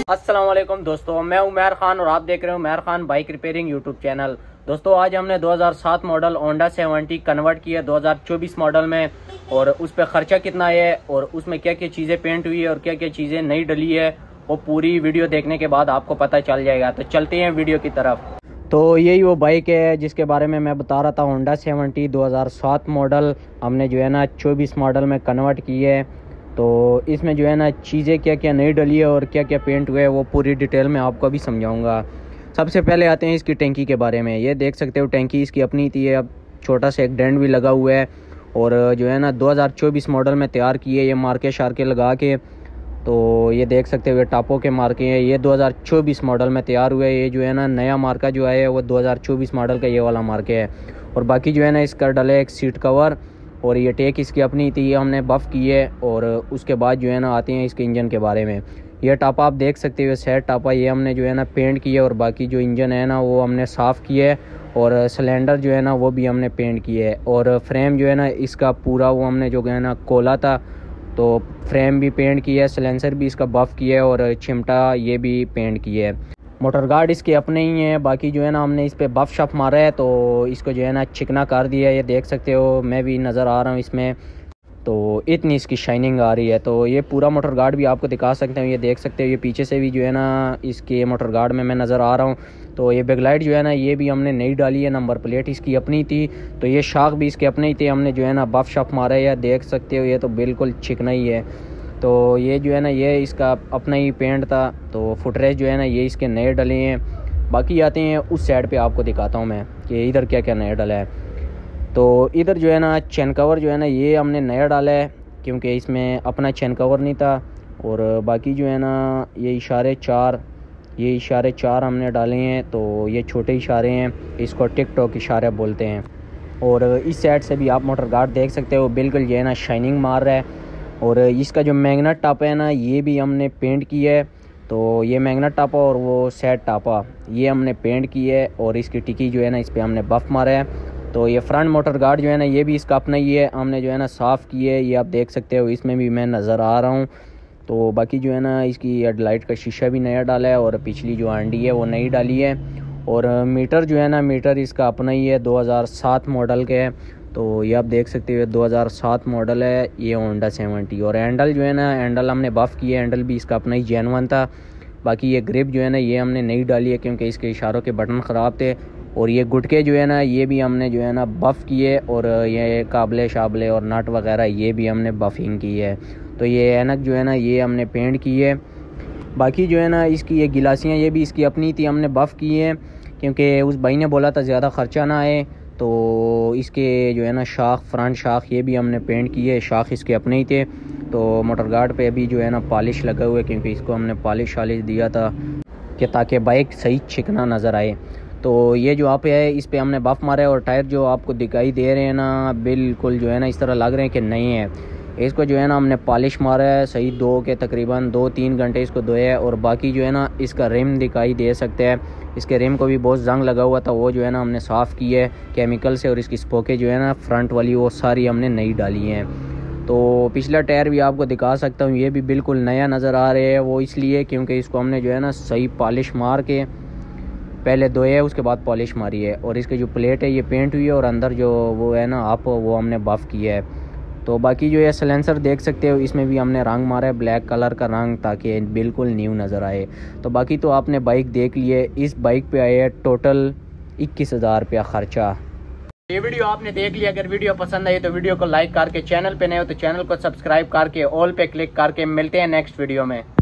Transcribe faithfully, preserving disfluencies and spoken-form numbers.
अस्सलाम वालेकुम दोस्तों, मैं उमर खान और आप देख रहे हो Umar Khan bike repairing YouTube channel. दोस्तों आज हमने दो हज़ार सात मॉडल होंडा सेवेंटी कन्वर्ट किया दो हज़ार चौबीस मॉडल में, और उस पर ख़र्चा कितना है और उसमें क्या क्या चीज़ें पेंट हुई है और क्या क्या चीज़ें नहीं डली है, वो पूरी वीडियो देखने के बाद आपको पता चल जाएगा। तो चलते हैं वीडियो की तरफ। तो यही वो बाइक है जिसके बारे में मैं बता रहा था, होंडा सेवेंटी दो हज़ार सात मॉडल हमने जो है ना चौबीस मॉडल में कन्वर्ट की है। तो इसमें जो है ना चीज़ें क्या क्या नहीं डली है और क्या क्या पेंट हुए है वो पूरी डिटेल में आपको भी समझाऊंगा। सबसे पहले आते हैं इसकी टैंकी के बारे में। ये देख सकते हो टैंकी इसकी अपनी थी, अब छोटा सा एक डेंट भी लगा हुआ है और जो है ना दो हज़ार चौबीस मॉडल में तैयार की है ये मार्के शार्के लगा के। तो ये देख सकते हो ये टापो के मार्के हैं, ये दो हज़ार चौबीस मॉडल में तैयार हुए। ये जो है ना नया मार्का जो है वो दो हज़ार चौबीस मॉडल का ये वाला मार्के है। और बाकी जो है ना इसका डले एक सीट कवर और ये टेक इसकी अपनी थी, ये हमने बफ़ की है। और उसके बाद जो है ना आते हैं इसके इंजन के बारे में। ये टापा आप देख सकते हो सेट टापा, ये हमने जो है ना पेंट किया और बाकी जो इंजन है ना वो हमने साफ़ किया है और सिलेंडर जो है ना वो भी हमने पेंट किया है। और फ्रेम जो है ना इसका पूरा वो हमने जो है ना खोला था तो फ्रेम भी पेंट किया है, सिलेंसर भी इसका बफ़ किया है और चिमटा ये भी पेंट किया है। मोटर गार्ड इसके अपने ही हैं। बाकी जो है ना हमने इस पर बफ़ शफ मारा है तो इसको जो है ना चिकना कर दिया है। ये देख सकते हो मैं भी नज़र आ रहा हूँ इसमें, तो इतनी इसकी शाइनिंग आ रही है। तो ये पूरा मोटर गार्ड भी आपको दिखा सकते हैं, ये देख सकते हो ये पीछे से भी जो है ना इसके मोटर गार्ड में मैं नज़र आ रहा हूँ। तो ये बैकलाइट जो है ना ये भी हमने नई डाली है, नंबर प्लेट इसकी अपनी थी। तो ये शाख भी इसके अपने ही थे, हमने जो है ना बफ़ शफ मारा है। देख सकते हो ये तो बिल्कुल चिकना ही है। तो ये जो है ना ये इसका अपना ही पेंट था। तो फुटरेस्ट जो है ना ये इसके नए डले हैं। बाकी आते हैं उस साइड पे आपको दिखाता हूँ मैं कि इधर क्या क्या नया डला है। तो इधर जो है ना चैन कवर जो है ना ये हमने नया डाला है क्योंकि इसमें अपना चैन कवर नहीं था। और बाकी जो है ना ये इशारे चार ये इशारे चार हमने डाले हैं। तो ये छोटे इशारे हैं, इसको टिक टॉक इशारे बोलते हैं। और इस साइड से भी आप मोटर गार्ड देख सकते हो बिल्कुल जो है ना शाइनिंग मार रहा है। और इसका जो मैग्नेट टापा है ना ये भी हमने पेंट किया है। तो ये मैग्नेट टापा और वो सेट टापा ये हमने पेंट की है और इसकी टिकी जो है ना इस पर हमने बफ़ मारा है। तो ये फ्रंट मोटर गार्ड जो है ना ये भी इसका अपना ही है, हमने जो है ना साफ़ की है। ये आप देख सकते हो इसमें भी मैं नज़र आ रहा हूँ। तो बाकी जो है ना इसकी हेडलाइट का शीशा भी नया डाला है और पिछली जो आंडी है वो नई डाली है। और मीटर जो है ना मीटर इसका अपना ही है, दो हज़ार सात मॉडल के है। तो ये आप देख सकते हो दो हज़ार सात मॉडल है ये होंडा सेवेंटी। और हैंडल जो है ना हैंडल हमने बफ़ किया, हैंडल भी इसका अपना ही जेनवन था। बाकी ये ग्रिप जो है ना ये हमने नई डाली है क्योंकि इसके इशारों के बटन ख़राब थे। और ये गुटके जो है ना ये भी हमने जो है ना बफ़ किए और ये काबले शाबले और नट वगैरह ये भी हमने बफ़िंग की है। तो ये ऐनक जो है ना ये हमने पेंट की है। बाकी जो है ना इसकी ये गिलासियाँ ये भी इसकी अपनी थी, हमने बफ़ की है क्योंकि उस भाई ने बोला था ज़्यादा ख़र्चा ना आए। तो इसके जो है ना शाख फ्रंट शाख ये भी हमने पेंट किए, शाख इसके अपने ही थे। तो मोटर गार्ड पे अभी जो है ना पॉलिश लगा हुआ है क्योंकि इसको हमने पॉलिश वालिश दिया था कि ताकि बाइक सही चिकना नज़र आए। तो ये जो आप है इस पे हमने बफ़ मारा है और टायर जो आपको दिखाई दे रहे हैं ना बिल्कुल जो है ना इस तरह लग रहे हैं कि नहीं है। इसको जो है ना हमने पॉलिश मारा है सही दो के तकरीबन दो तीन घंटे इसको धोया है। और बाकी जो है ना इसका रिम दिखाई दे सकते हैं, इसके रिम को भी बहुत जंग लगा हुआ था, वो जो है ना हमने साफ़ की है केमिकल से। और इसकी स्पोके जो है ना फ्रंट वाली वो सारी हमने नई डाली हैं। तो पिछला टायर भी आपको दिखा सकता हूँ, ये भी बिल्कुल नया नज़र आ रहे हैं। वो इसलिए क्योंकि इसको हमने जो है ना सही पॉलिश मार के पहले धोया है उसके बाद पॉलिश मारी है। और इसकी जो प्लेट है ये पेंट हुई है और अंदर जो वो है ना आप वो हमने बफ़ किया है। तो बाकी जो है सिलेंसर देख सकते हो इसमें भी हमने रंग मारा है ब्लैक कलर का रंग ताकि बिल्कुल न्यू नज़र आए। तो बाकी तो आपने बाइक देख ली है। इस बाइक पे आए टोटल इक्कीस हज़ार रुपया ख़र्चा। ये वीडियो आपने देख लिया, अगर वीडियो पसंद आई तो वीडियो को लाइक करके, चैनल पे नए हो तो चैनल को सब्सक्राइब करके ऑल पे क्लिक करके मिलते हैं नेक्स्ट वीडियो में।